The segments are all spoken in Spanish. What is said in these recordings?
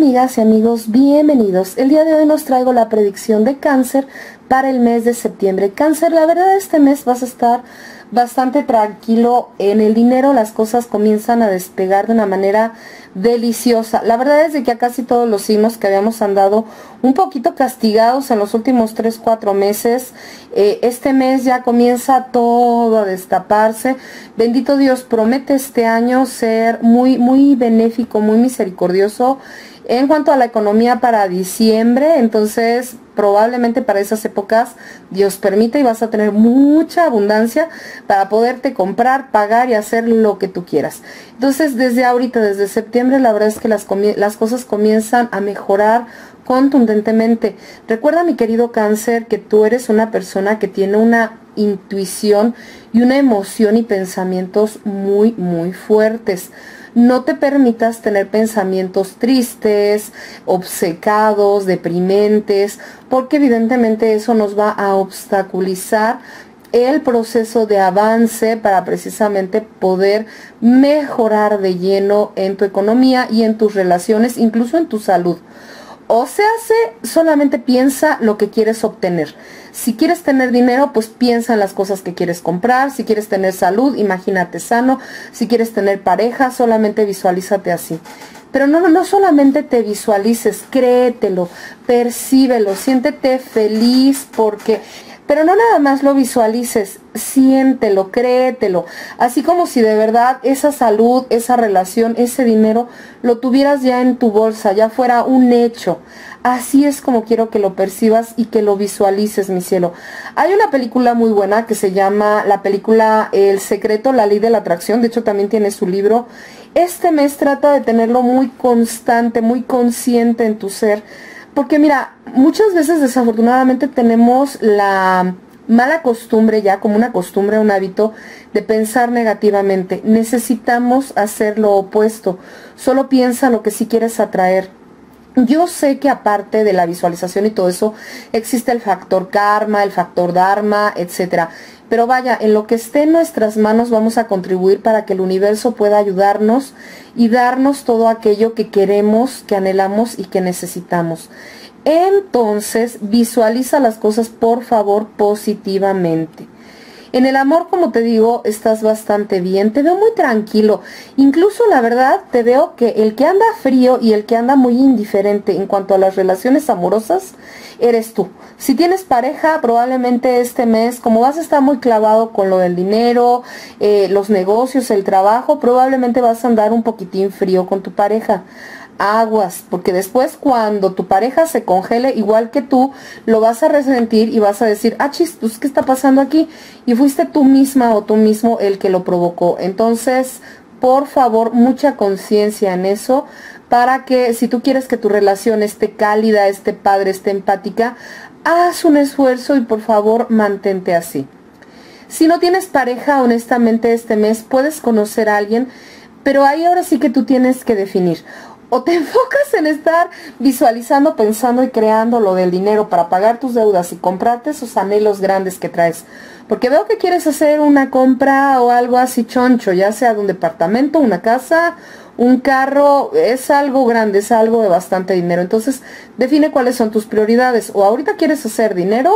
amigas y amigos, bienvenidos. El día de hoy nos traigo la predicción de Cáncer para el mes de septiembre. Cáncer, la verdad este mes vas a estar bastante tranquilo en el dinero, las cosas comienzan a despegar de una manera deliciosa. La verdad es de que a casi todos los signos que habíamos andado un poquito castigados en los últimos 3-4 meses, este mes ya comienza todo a destaparse. Bendito Dios, promete este año ser muy benéfico, muy misericordioso en cuanto a la economía para diciembre. Entonces probablemente para esas épocas Dios permite y vas a tener mucha abundancia para poderte comprar, pagar y hacer lo que tú quieras. Entonces desde ahorita, desde septiembre, la verdad es que las cosas comienzan a mejorar contundentemente. Recuerda, mi querido Cáncer, que tú eres una persona que tiene una intuición y una emoción y pensamientos muy fuertes. No te permitas tener pensamientos tristes, obcecados, deprimentes, porque evidentemente eso nos va a obstaculizar el proceso de avance para precisamente poder mejorar de lleno en tu economía y en tus relaciones, incluso en tu salud. O sea, solamente piensa lo que quieres obtener. Si quieres tener dinero, pues piensa en las cosas que quieres comprar. Si quieres tener salud, imagínate sano. Si quieres tener pareja, solamente visualízate así. Pero no solamente te visualices, créetelo, percíbelo, siéntete feliz porque... Pero no nada más lo visualices, siéntelo, créetelo, así como si de verdad esa salud, esa relación, ese dinero lo tuvieras ya en tu bolsa, ya fuera un hecho. Así es como quiero que lo percibas y que lo visualices, mi cielo. Hay una película muy buena que se llama la película El Secreto, la Ley de la Atracción, de hecho también tiene su libro. Este mes trata de tenerlo muy constante, muy consciente en tu ser. Porque mira, muchas veces desafortunadamente tenemos la mala costumbre, ya como una costumbre, un hábito de pensar negativamente. Necesitamos hacer lo opuesto. Solo piensa lo que sí quieres atraer. Yo sé que aparte de la visualización y todo eso, existe el factor karma, el factor dharma, etcétera. Pero vaya, en lo que esté en nuestras manos vamos a contribuir para que el universo pueda ayudarnos y darnos todo aquello que queremos, que anhelamos y que necesitamos. Entonces, visualiza las cosas, por favor, positivamente. En el amor, como te digo, estás bastante bien, te veo muy tranquilo. Incluso, la verdad, te veo que el que anda frío y el que anda muy indiferente en cuanto a las relaciones amorosas, eres tú. Si tienes pareja, probablemente este mes, como vas a estar muy clavado con lo del dinero, los negocios, el trabajo, probablemente vas a andar un poquitín frío con tu pareja. Aguas, porque después cuando tu pareja se congele igual que tú, lo vas a resentir y vas a decir, ah, chistos, ¿qué está pasando aquí? Y fuiste tú misma o tú mismo el que lo provocó. Entonces, por favor, mucha conciencia en eso, para que si tú quieres que tu relación esté cálida, esté padre, esté empática, haz un esfuerzo y por favor, mantente así. Si no tienes pareja, honestamente este mes puedes conocer a alguien, pero ahí ahora sí que tú tienes que definir. O te enfocas en estar visualizando, pensando y creando lo del dinero para pagar tus deudas y comprarte esos anhelos grandes que traes. Porque veo que quieres hacer una compra o algo así choncho, ya sea de un departamento, una casa, un carro, es algo grande, es algo de bastante dinero. Entonces, define cuáles son tus prioridades. O ahorita quieres hacer dinero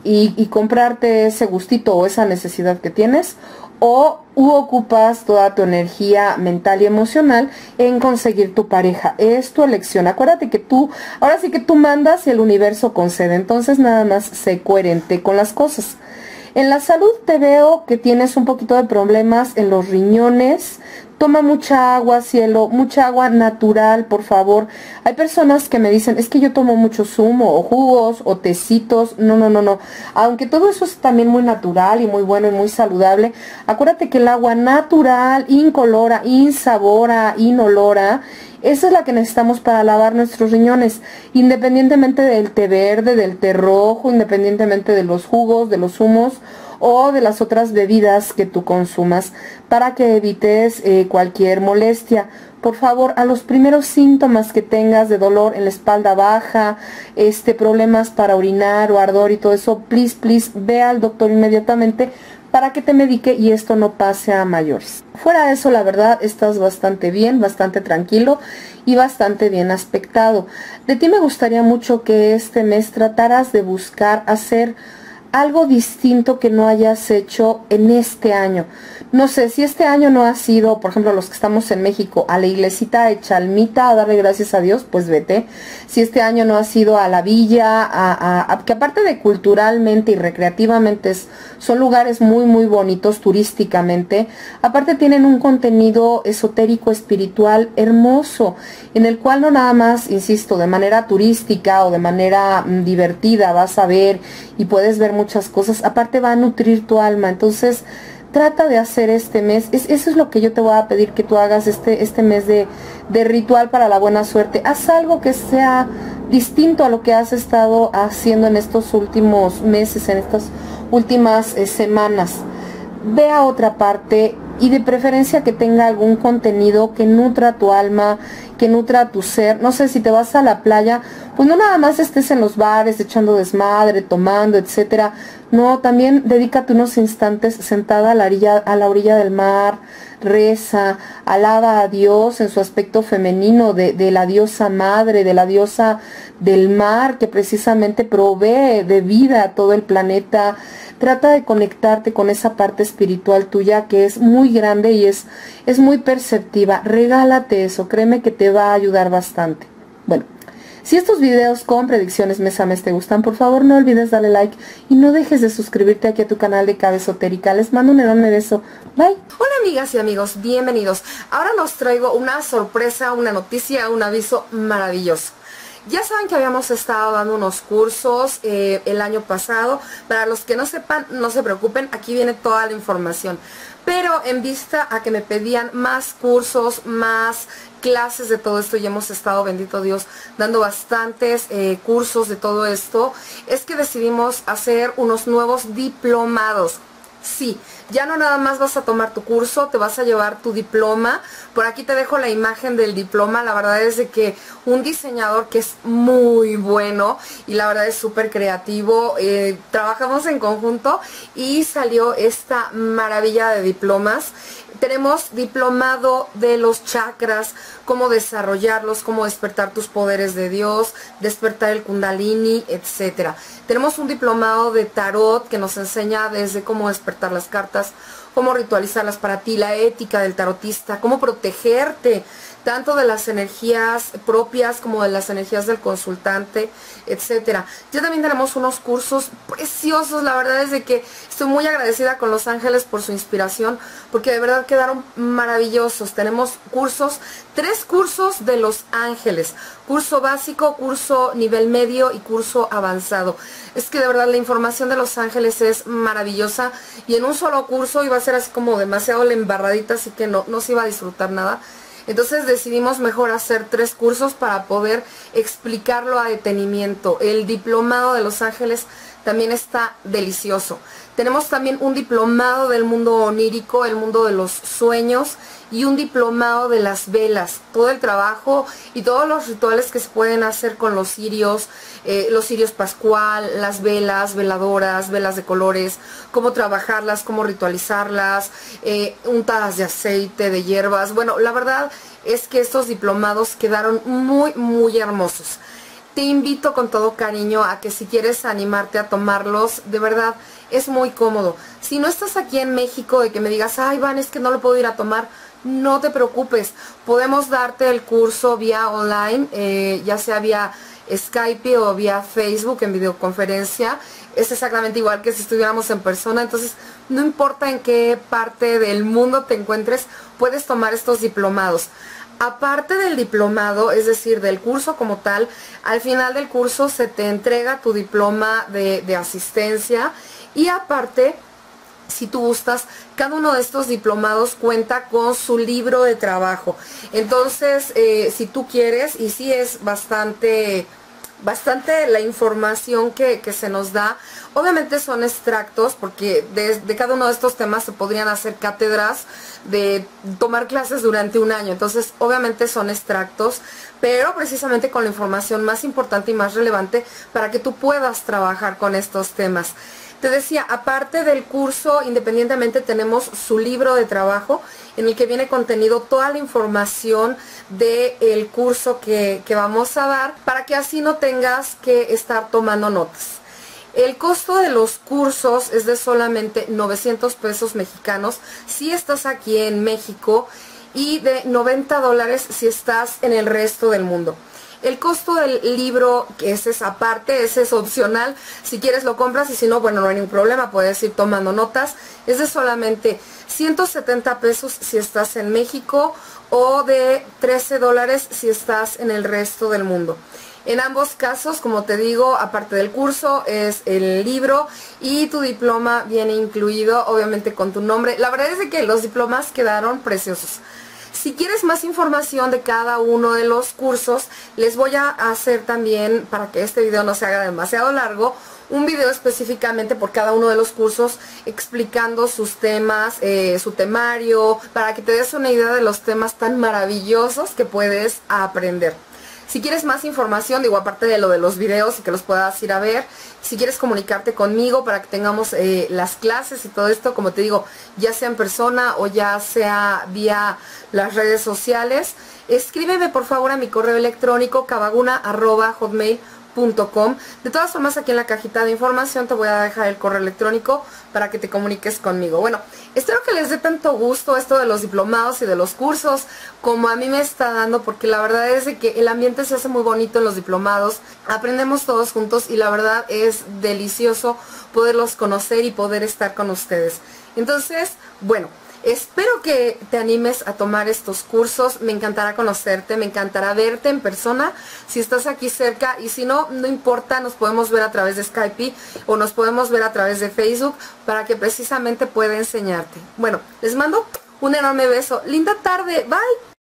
y comprarte ese gustito o esa necesidad que tienes, o ocupas toda tu energía mental y emocional en conseguir tu pareja. Es tu elección. Acuérdate que tú, ahora sí que tú mandas y el universo concede. Entonces nada más sé coherente con las cosas. En la salud te veo que tienes un poquito de problemas en los riñones. Toma mucha agua, cielo, mucha agua natural, por favor. Hay personas que me dicen, es que yo tomo mucho zumo, o jugos, o tecitos. No. Aunque todo eso es también muy natural y muy bueno y muy saludable, acuérdate que el agua natural, incolora, insabora, inolora, esa es la que necesitamos para lavar nuestros riñones, independientemente del té verde, del té rojo, independientemente de los jugos, de los zumos o de las otras bebidas que tú consumas, para que evites cualquier molestia. Por favor, a los primeros síntomas que tengas de dolor en la espalda baja, problemas para orinar o ardor y todo eso, please, ve al doctor inmediatamente para que te medique y esto no pase a mayores. Fuera de eso, la verdad, estás bastante bien, bastante tranquilo y bastante bien aspectado. De ti me gustaría mucho que este mes trataras de buscar hacer algo distinto que no hayas hecho en este año. No sé, si este año no ha sido, por ejemplo, los que estamos en México, a la iglesita de Chalmita a darle gracias a Dios, pues vete. Si este año no ha sido a la villa, que aparte de culturalmente y recreativamente son lugares muy muy bonitos turísticamente, aparte tienen un contenido esotérico espiritual hermoso, en el cual no nada más, insisto, de manera turística o de manera divertida vas a ver y puedes ver muchas cosas, aparte va a nutrir tu alma. Entonces trata de hacer este mes, eso es lo que yo te voy a pedir que tú hagas este mes de ritual para la buena suerte. Haz algo que sea distinto a lo que has estado haciendo en estos últimos meses, en estas últimas semanas. Ve a otra parte y de preferencia que tenga algún contenido que nutra tu alma, que nutra tu ser. No sé, si te vas a la playa, pues no nada más estés en los bares echando desmadre, tomando, etcétera. No, también dedícate unos instantes sentada a la orilla del mar, reza, alaba a Dios en su aspecto femenino, de la diosa madre, de la diosa del mar, que precisamente provee de vida a todo el planeta. Trata de conectarte con esa parte espiritual tuya que es muy grande y es muy perceptiva. Regálate eso, créeme que te va a ayudar bastante. Bueno, si estos videos con predicciones mes a mes te gustan, por favor no olvides darle like y no dejes de suscribirte aquí a tu canal de Cabezotérica. Les mando un enorme beso. Bye. Hola amigas y amigos, bienvenidos. Ahora nos traigo una sorpresa, una noticia, un aviso maravilloso. Ya saben que habíamos estado dando unos cursos el año pasado. Para los que no sepan, no se preocupen, aquí viene toda la información. Pero en vista a que me pedían más cursos, más clases de todo esto, y hemos estado, bendito Dios, dando bastantes cursos de todo esto, es que decidimos hacer unos nuevos diplomados. Sí, ya no nada más vas a tomar tu curso, te vas a llevar tu diploma. Por aquí te dejo la imagen del diploma. La verdad es de que un diseñador que es muy bueno y la verdad es súper creativo, trabajamos en conjunto y salió esta maravilla de diplomas. Tenemos diplomado de los chakras, cómo desarrollarlos, cómo despertar tus poderes de Dios, despertar el kundalini, etcétera. Tenemos un diplomado de tarot que nos enseña desde cómo despertar las cartas, cómo ritualizarlas para ti, la ética del tarotista, cómo protegerte tanto de las energías propias como de las energías del consultante, etcétera. Ya también tenemos unos cursos preciosos. La verdad es de que estoy muy agradecida con Los Ángeles por su inspiración, porque de verdad quedaron maravillosos. Tenemos cursos, 3 cursos de Los Ángeles: curso básico, curso nivel medio y curso avanzado. Es que de verdad la información de Los Ángeles es maravillosa, y en un solo curso iba a ser así como demasiado la embarradita, así que no se iba a disfrutar nada. Entonces decidimos mejor hacer 3 cursos para poder explicarlo a detenimiento. El diplomado de Los Ángeles también está delicioso. Tenemos también un diplomado del mundo onírico, el mundo de los sueños, y un diplomado de las velas. Todo el trabajo y todos los rituales que se pueden hacer con los cirios pascual, las velas, veladoras, velas de colores, cómo trabajarlas, cómo ritualizarlas, untadas de aceite, de hierbas. Bueno, la verdad es que estos diplomados quedaron muy, muy hermosos. Te invito con todo cariño a que si quieres animarte a tomarlos, de verdad es muy cómodo. Si no estás aquí en México, de que me digas, ay Van, es que no lo puedo ir a tomar, no te preocupes. Podemos darte el curso vía online, ya sea vía Skype o vía Facebook en videoconferencia. Es exactamente igual que si estuviéramos en persona. Entonces no importa en qué parte del mundo te encuentres, puedes tomar estos diplomados. Aparte del diplomado, es decir, del curso como tal, al final del curso se te entrega tu diploma de asistencia, y aparte, si tú gustas, cada uno de estos diplomados cuenta con su libro de trabajo. Entonces, si tú quieres, y sí es bastante la información que se nos da. Obviamente son extractos, porque de cada uno de estos temas se podrían hacer cátedras de tomar clases durante un año. Entonces obviamente son extractos, pero precisamente con la información más importante y más relevante para que tú puedas trabajar con estos temas. Te decía, aparte del curso, independientemente tenemos su libro de trabajo en el que viene contenido toda la información del curso que vamos a dar, para que así no tengas que estar tomando notas. El costo de los cursos es de solamente 900 pesos mexicanos si estás aquí en México y de $90 si estás en el resto del mundo. El costo del libro, que ese es aparte, ese es opcional, si quieres lo compras y si no, bueno, no hay ningún problema, puedes ir tomando notas. Es de solamente 170 pesos si estás en México o de $13 si estás en el resto del mundo. En ambos casos, como te digo, aparte del curso, es el libro y tu diploma viene incluido, obviamente con tu nombre. La verdad es que los diplomas quedaron preciosos. Si quieres más información de cada uno de los cursos, les voy a hacer también, para que este video no se haga demasiado largo, un video específicamente por cada uno de los cursos explicando sus temas, su temario, para que te des una idea de los temas tan maravillosos que puedes aprender. Si quieres más información, digo, aparte de lo de los videos y que los puedas ir a ver, si quieres comunicarte conmigo para que tengamos las clases y todo esto, como te digo, ya sea en persona o ya sea vía las redes sociales, escríbeme por favor a mi correo electrónico cavaguna@hotmail.com. De todas formas, aquí en la cajita de información te voy a dejar el correo electrónico para que te comuniques conmigo. Bueno, espero que les dé tanto gusto esto de los diplomados y de los cursos como a mí me está dando, porque la verdad es que el ambiente se hace muy bonito en los diplomados, aprendemos todos juntos y la verdad es delicioso poderlos conocer y poder estar con ustedes. Entonces, bueno, espero que te animes a tomar estos cursos, me encantará conocerte, me encantará verte en persona si estás aquí cerca, y si no, no importa, nos podemos ver a través de Skype o nos podemos ver a través de Facebook para que precisamente pueda enseñarte. Bueno, les mando un enorme beso, linda tarde, bye.